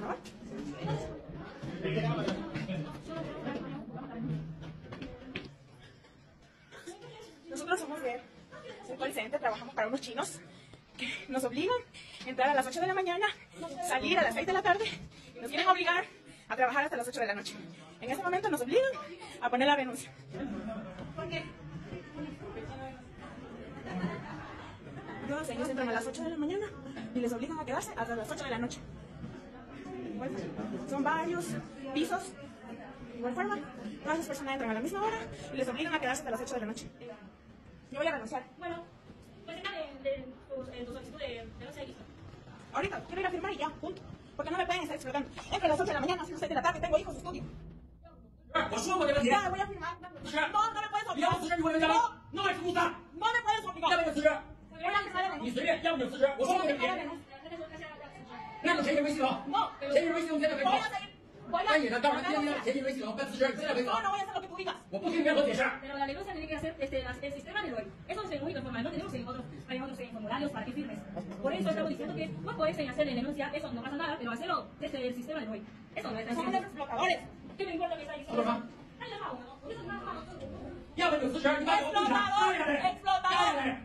grabar. Nosotros somos de un call center, trabajamos para unos chinos que nos obligan a entrar a las 8 de la mañana, salir a las 6 de la tarde y nos quieren obligar a trabajar hasta las 8 de la noche. En ese momento nos obligan a poner la renuncia. ¿Por qué? Ellos entran a las 8 de la mañana y les obligan a quedarse hasta las 8 de la noche. Bueno, son varios pisos. De igual forma, todas las personas entran a la misma hora y les obligan a quedarse hasta las 8 de la noche. Yo voy a renunciar. Bueno, pues deja de tu solicitud de renuncia listo. Ahorita quiero ir a firmar y ya, punto. Porque no me pueden estar explotando. Entre las 8 de la mañana, a las 6 de la tarde, tengo hijos de estudio. Ya, voy a firmar. No, no me puedes obligar. No, no me gusta。 no me puedes obligar. 要不就辞职， Voy a firmar la renuncia. 你随便，要不就辞职。我说给你，那就谁给微系统？ No, 谁给微系统？现在微系 voy 统 a。seguir. Voy a 那你呢？告诉他，谁给微系统？跟辞职，你现在微系统 No, no voy a hacer lo que tú digas. 我不听任何解释。 Pero la denuncia tiene que hacer el sistema de hoy. Eso es el único formal. No tenemos en otros formularios para que firmes. Por eso estamos diciendo que no puedes hacer la denuncia. Eso no pasa nada, pero hacerlo desde el sistema de hoy. Eso no es tan Somos los explotadores. ¿Qué me importa que está diciendo? 说什么？ Ay, ya, no, eso no es nada. 要不就辞职，你把我弄啥？ Explotadores. Explotadores.